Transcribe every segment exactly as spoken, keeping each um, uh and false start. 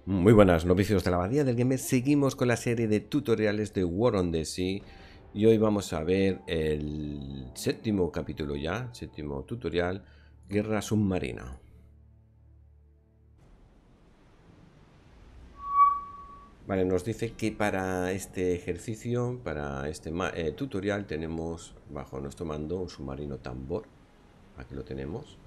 Muy buenas, novicios de la Abadía del Gamer. Seguimos con la serie de tutoriales de War on the Sea. Y hoy vamos a ver el séptimo capítulo ya, séptimo tutorial, Guerra Submarina. Vale, nos dice que para este ejercicio, para este eh, tutorial, tenemos bajo nuestro mando un submarino tambor. Aquí lo tenemos.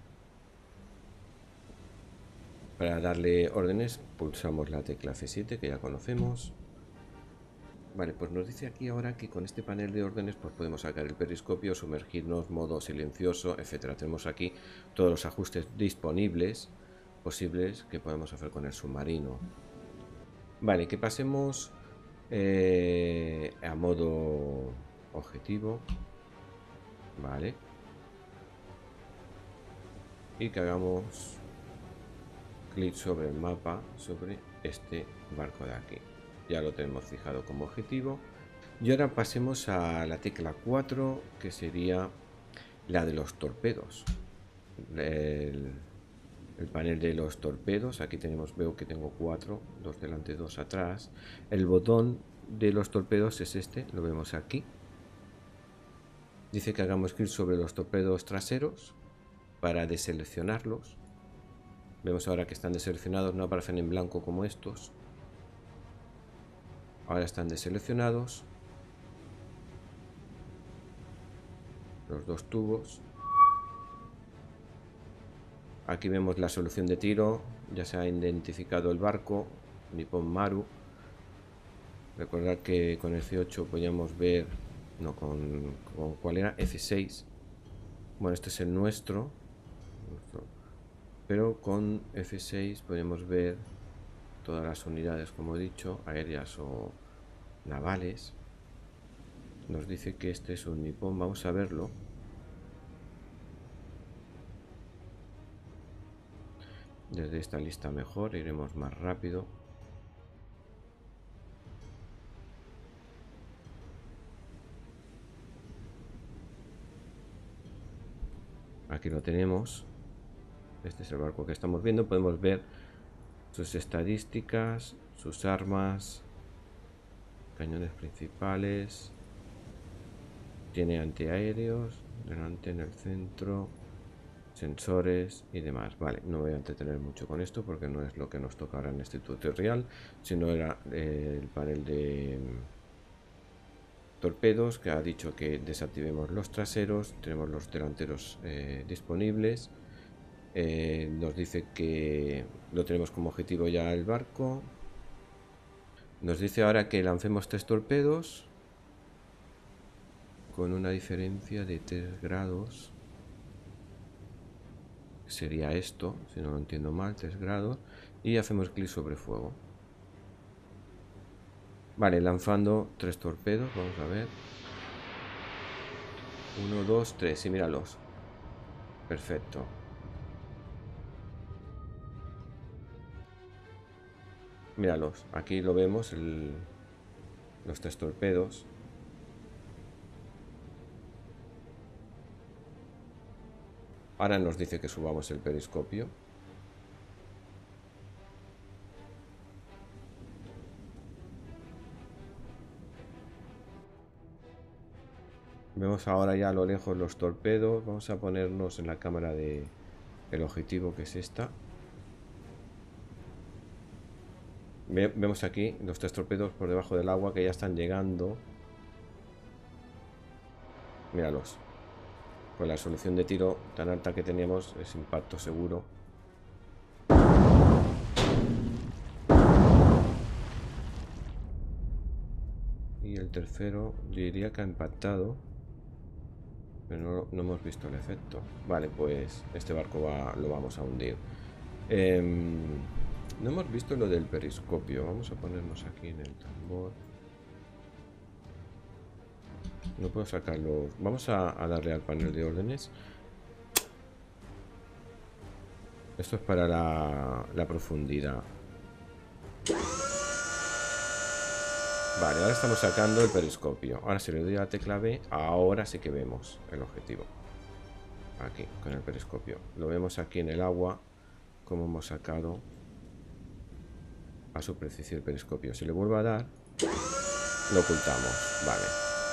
Para darle órdenes, pulsamos la tecla F siete, que ya conocemos. Vale, pues nos dice aquí ahora que con este panel de órdenes pues podemos sacar el periscopio, sumergirnos, modo silencioso, etcétera. Tenemos aquí todos los ajustes disponibles, posibles, que podemos hacer con el submarino. Vale, que pasemos eh, a modo objetivo. Vale. Y que hagamos clic sobre el mapa, sobre este barco de aquí. Ya lo tenemos fijado como objetivo. Y ahora pasemos a la tecla cuatro, que sería la de los torpedos. El, el panel de los torpedos. Aquí tenemos, veo que tengo cuatro, dos delante, dos atrás. El botón de los torpedos es este, lo vemos aquí. Dice que hagamos clic sobre los torpedos traseros para deseleccionarlos. Vemos ahora que están deseleccionados, no aparecen en blanco como estos. Ahora están deseleccionados los dos tubos. Aquí vemos la solución de tiro, ya se ha identificado el barco, Nippon Maru. Recordad que con el C ocho podíamos ver, no, con, con ¿cuál era? F seis. Bueno, este es el nuestro, nuestro, pero con F seis podemos ver todas las unidades, como he dicho, aéreas o navales. Nos dice que este es un Nippon, vamos a verlo. Desde esta lista mejor, iremos más rápido. Aquí lo tenemos. Este es el barco que estamos viendo. Podemos ver sus estadísticas, sus armas, cañones principales. Tiene antiaéreos, delante, en el centro, sensores y demás. Vale, no voy a entretener mucho con esto porque no es lo que nos toca ahora en este tutorial, sino era eh, el panel de torpedos, que ha dicho que desactivemos los traseros. Tenemos los delanteros eh, disponibles. Eh, nos dice que lo tenemos como objetivo ya el barco. Nos dice ahora que lancemos tres torpedos con una diferencia de tres grados. Sería esto, si no lo entiendo mal, tres grados. Y hacemos clic sobre fuego. Vale, lanzando tres torpedos, vamos a ver. Uno, dos, tres, y míralos. Perfecto. Míralos, aquí lo vemos, el, los tres torpedos. Ahora nos dice que subamos el periscopio. Vemos ahora ya a lo lejos los torpedos. Vamos a ponernos en la cámara de el objetivo, que es esta. Vemos aquí los tres torpedos por debajo del agua que ya están llegando. Míralos. Con la solución de tiro tan alta que teníamos, es impacto seguro. Y el tercero, yo diría que ha impactado, pero no, no hemos visto el efecto. Vale, pues este barco va, lo vamos a hundir. Eh, no hemos visto lo del periscopio. Vamos a ponernos aquí en el tambor. No puedo sacarlo. Vamos a, a darle al panel de órdenes. Esto es para la, la profundidad. Vale, ahora estamos sacando el periscopio. Ahora si le doy a la tecla B, ahora sí que vemos el objetivo. Aquí, con el periscopio. Lo vemos aquí en el agua, como hemos sacado a superficie del periscopio. Si le vuelvo a dar, lo ocultamos. Vale.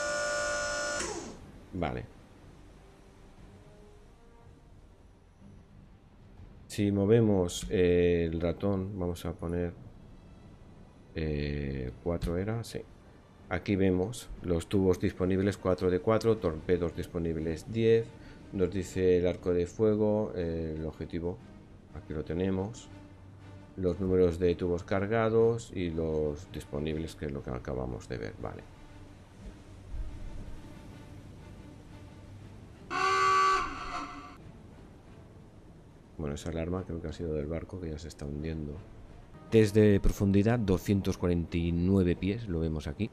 Vale. Si movemos eh, el ratón, vamos a poner eh, cuatro era, sí. Aquí vemos los tubos disponibles, cuatro de cuatro, torpedos disponibles diez. Nos dice el arco de fuego, eh, el objetivo, aquí lo tenemos. Los números de tubos cargados y los disponibles, que es lo que acabamos de ver. Vale. Bueno, esa alarma creo que ha sido del barco, que ya se está hundiendo. Test de profundidad, doscientos cuarenta y nueve pies, lo vemos aquí.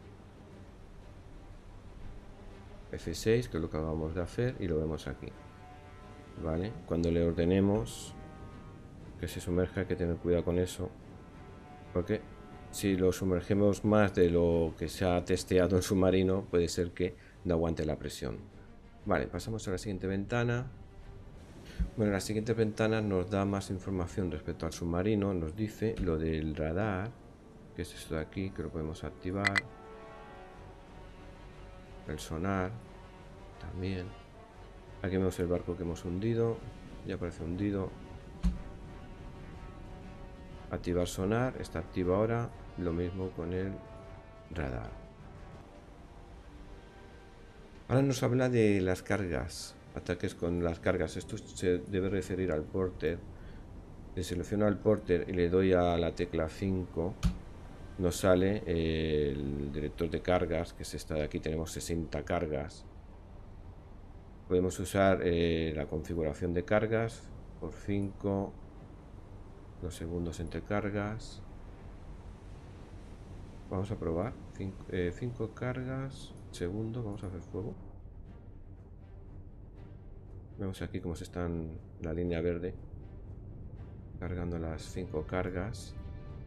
F seis, que es lo que acabamos de hacer, y lo vemos aquí. Vale, cuando le ordenemos que se sumerja hay que tener cuidado con eso, porque si lo sumergemos más de lo que se ha testeado el submarino, puede ser que no aguante la presión. Vale, pasamos a la siguiente ventana. Bueno, la siguiente ventana nos da más información respecto al submarino. Nos dice lo del radar, que es esto de aquí, que lo podemos activar. El sonar también. Aquí vemos el barco que hemos hundido. Ya aparece hundido. Activar sonar, está activo ahora. Lo mismo con el radar. Ahora nos habla de las cargas. Ataques con las cargas. Esto se debe referir al porter. Le selecciono al porter y le doy a la tecla cinco. Nos sale el director de cargas, que es esta de aquí. Tenemos sesenta cargas. Podemos usar eh, la configuración de cargas por cinco. Los segundos entre cargas. Vamos a probar cinco cargas segundo. Vamos a hacer fuego. Vemos aquí cómo se están la línea verde cargando las cinco cargas,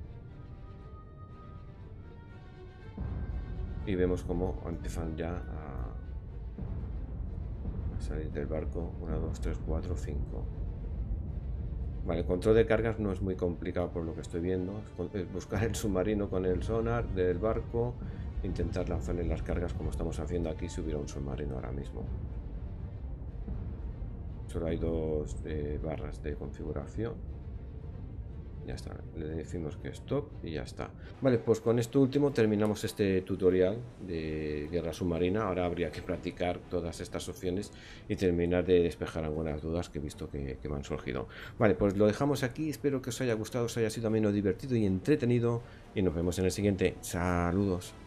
y vemos cómo empiezan ya a, a salir del barco. Uno, dos, tres, cuatro, cinco. Vale, el control de cargas no es muy complicado por lo que estoy viendo. Es buscar el submarino con el sonar del barco, intentar lanzarle las cargas como estamos haciendo aquí si hubiera un submarino ahora mismo. Solo hay dos eh, barras de configuración. Ya está, le decimos que stop y ya está. Vale, pues con esto último terminamos este tutorial de guerra submarina. Ahora habría que practicar todas estas opciones y terminar de despejar algunas dudas que he visto que, que me han surgido. Vale, pues lo dejamos aquí. Espero que os haya gustado, os haya sido menos divertido y entretenido. Y nos vemos en el siguiente. Saludos.